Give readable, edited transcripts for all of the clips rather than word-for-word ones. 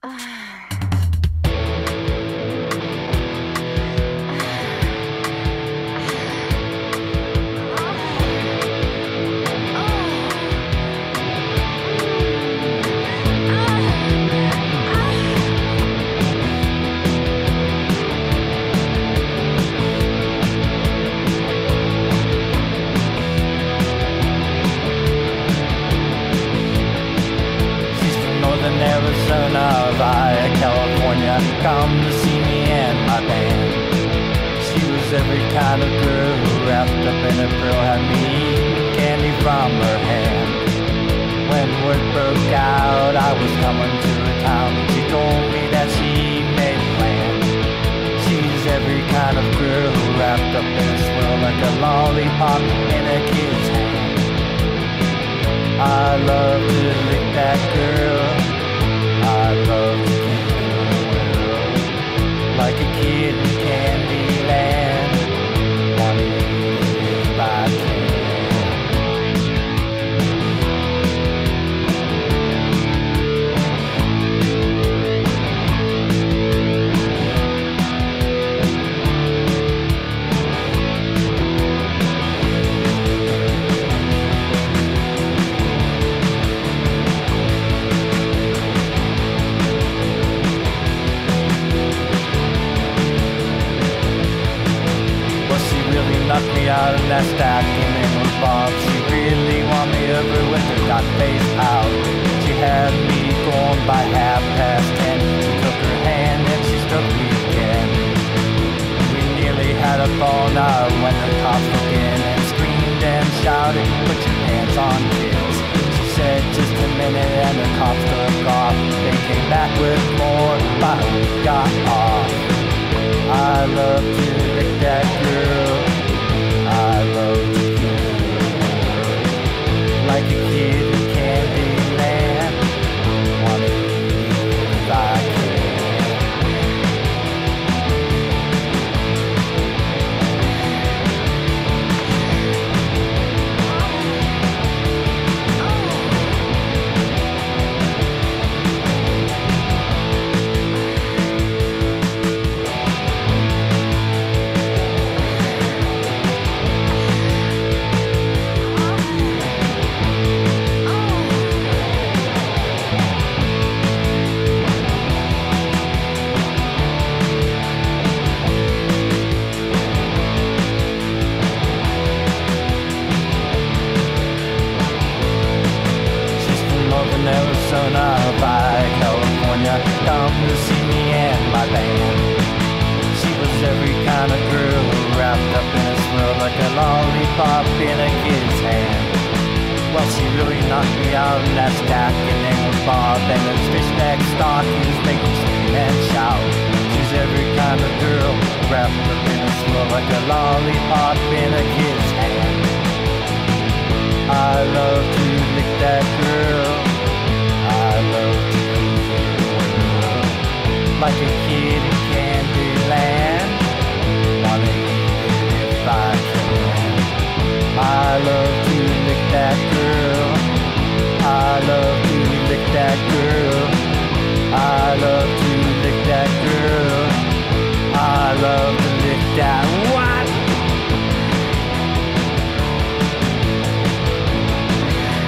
Arizona via California, come to see me and my band. She was every kind of girl who wrapped up in a pearl, had me eating candy from her hand. When word broke out I was coming to her town, she told me that she made plans. She's every kind of girl who wrapped up in a swirl like a lollipop in a kid's hand. I love to lick that girl, I love to keep her like a kid in Candyland, wanting to live if I can. Knocked me out in that stack and then was bombed. She really want me over with her got face out. She had me going by 10:30. She took her hand and she struck me again. We nearly had a falling out when the cops broke in and screamed and shouted, "Put your hands on kids." She said just a minute and the cops took off. They came back with more, but we got off. I love to lick that girl, I love to keep her like a kid in Candyland, wanting to live if I can. Arizona via California, come to see me and my band. She was every kind of girl wrapped up in a swirl like a lollipop in a kid's hand. Well, she really knocked me out in that stack and then was Bob and those fishneck stockings make me scream and shout. She's every kind of girl wrapped up in a swirl like a lollipop in a kid's hand. I love to lick that girl, I love to keep her like a kid in Candyland, wanting to live if I can. I love to lick that girl, I love to lick that girl, I love to lick that girl, I love to lick that what?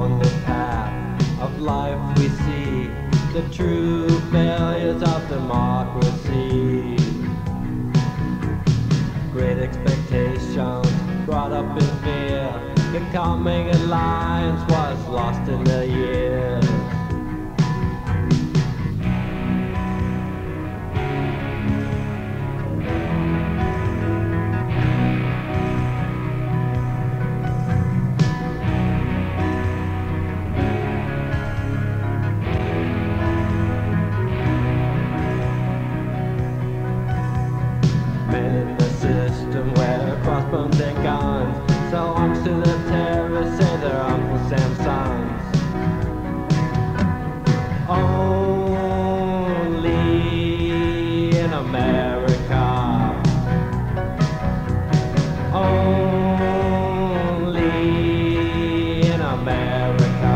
down the path of life we see the true failures of democracy. Great expectations brought up in fear, becoming alliance was lost in the years. Men in the system wear crossbones and guns, sell arms to the terrorists, say they're Uncle Sam's sons. Only in America, only in America,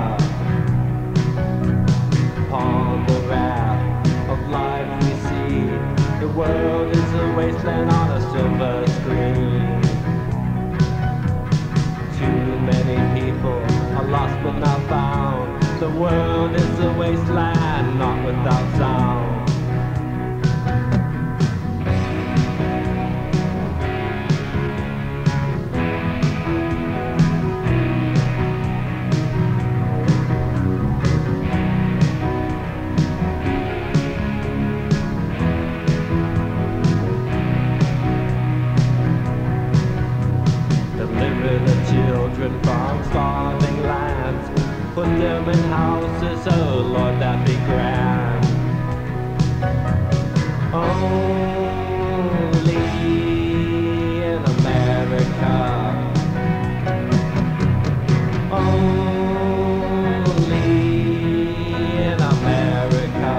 upon the wrath of life we see the world is a wasteland on a silver screen. Too many people are lost but not found. The world is a wasteland, not without sound. Deliver the children from starving lands, put them in houses, oh Lord, that'd be grand. Only in America, only in America.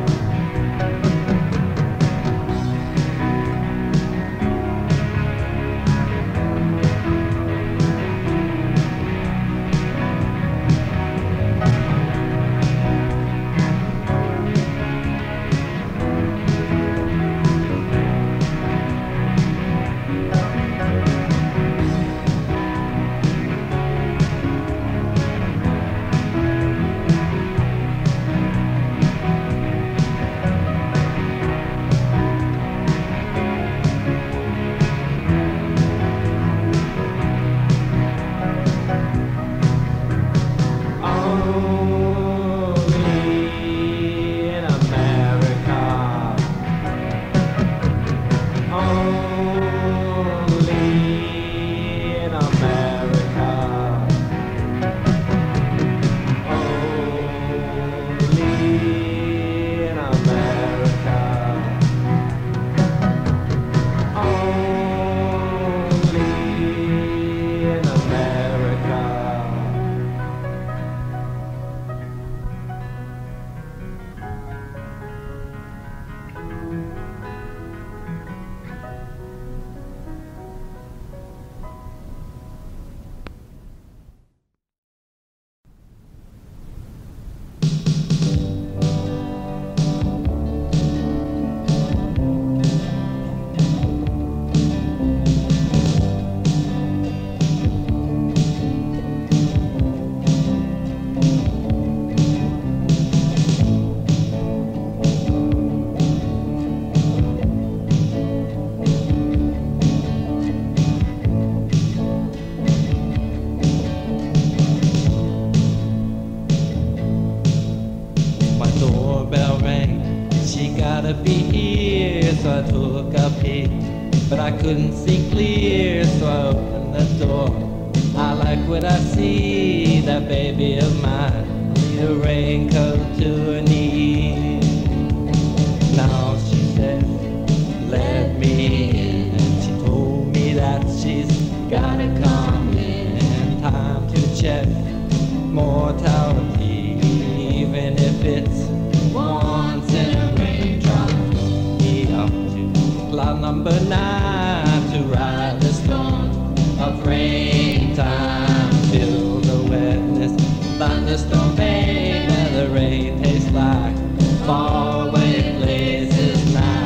Gotta be here, so I took a peek, but I couldn't see clear, so I opened the door. I like what I see, that baby of mine, need a raincoat to her knees. Now she said, let me in, and she told me that she's gotta come in. Time to check mortality, even if it's once in a raindrop. Be up to cloud number 9 to ride the storm of rain time. Feel the wetness, thunderstorm pain, and the rain tastes like faraway places now.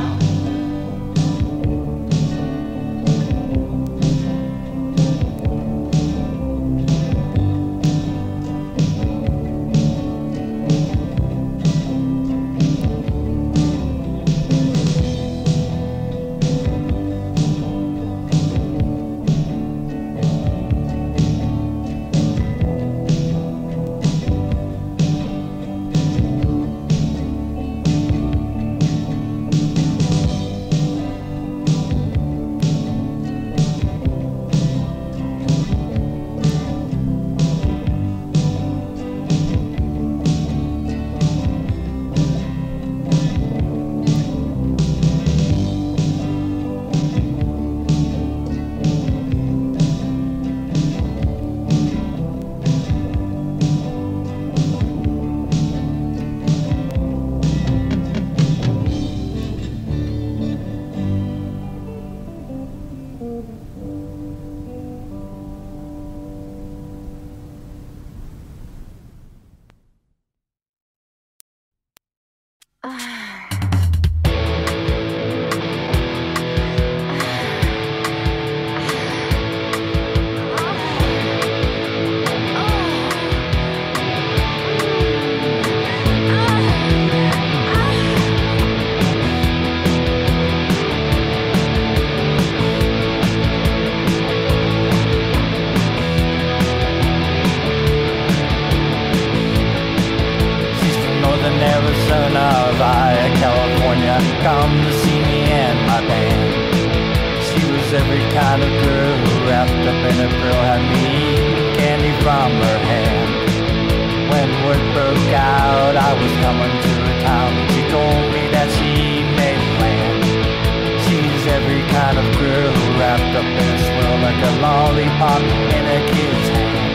come to see me and my band. She was every kind of girl who wrapped up in a pearl, had me eating candy from her hand. When word broke out I was coming to her town, she told me that she made a plan. She's every kind of girl who wrapped up in a swirl like a lollipop in a kid's hand.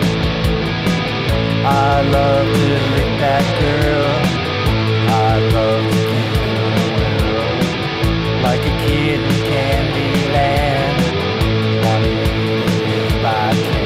I love to lick that girl, I love to keep her like a kid in Candyland, wanting to live if I can.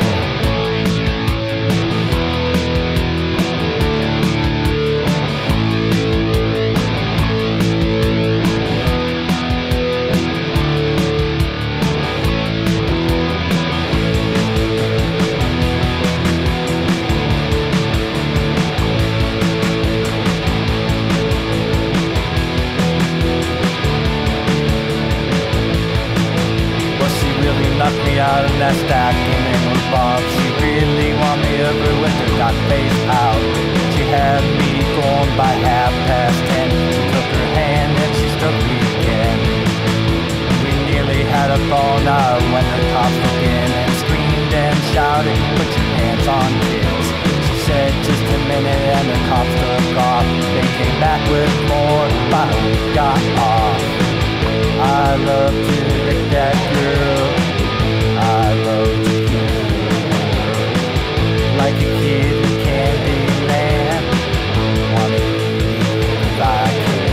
Knocked me out of that stack and then was bombed. She really won me over with her cock-faced pout. She had me going by 10:30. She took her hand and she struck me again. We nearly had a fall now when the cops broke in and screamed and shouted, "Put your hands on, kids." She said, "Just a minute," and the cops took off. They came back with more, but we got off. I love to lick that girl, I love to keep her like a kid in Candyland, wanting to live if I can.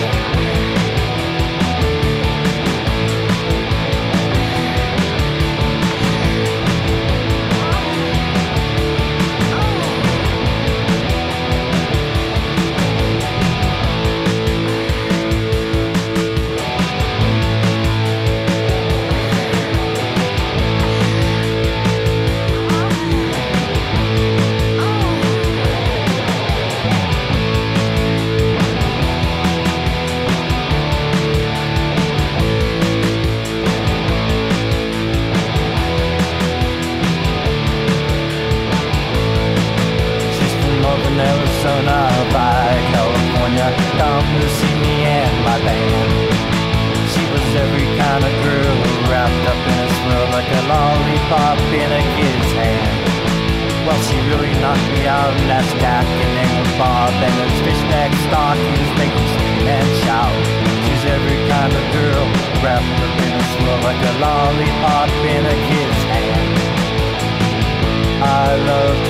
Arizona, by California, come to see me and my band. She was every kind of girl wrapped up in a swirl like a lollipop in a kid's hand. Well, she really knocked me out in that stack and then with Bob and his fishneck stockings make me scream and shout. She's every kind of girl wrapped up in a swirl like a lollipop in a kid's hand. I love